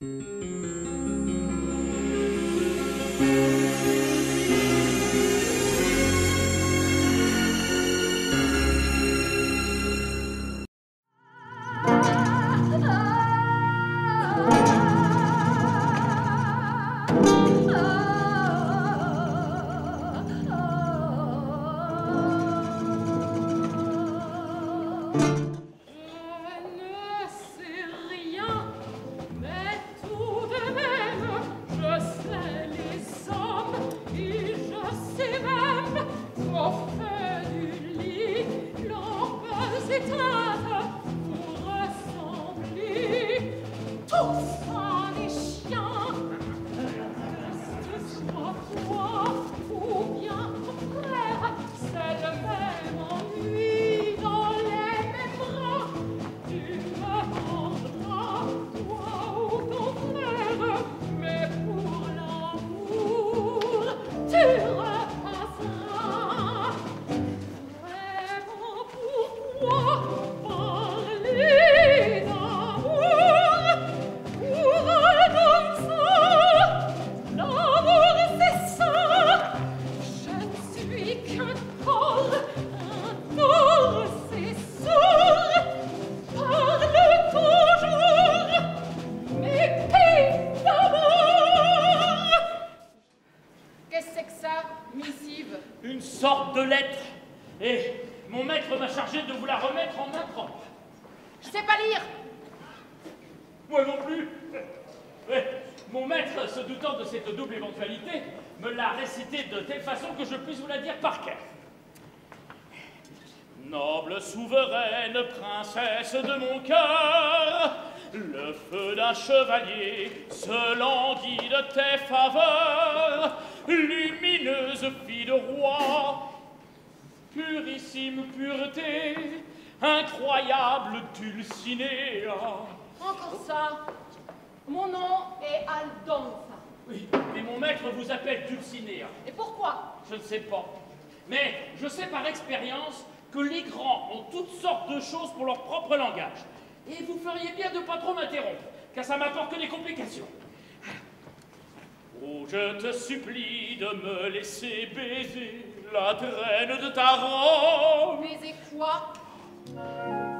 De mon cœur, le feu d'un chevalier se languit de tes faveurs, lumineuse fille de roi, purissime pureté, incroyable Dulcinea. Encore ça, mon nom est Aldonza. Oui, mais mon maître vous appelle Dulcinea. Et pourquoi? Je ne sais pas, mais je sais par expérience que les grands ont toutes sortes de choses pour leur propre langage. Et vous feriez bien de ne pas trop m'interrompre, car ça m'apporte que des complications. Oh, je te supplie de me laisser baiser la traîne de ta robe. Baiser quoi?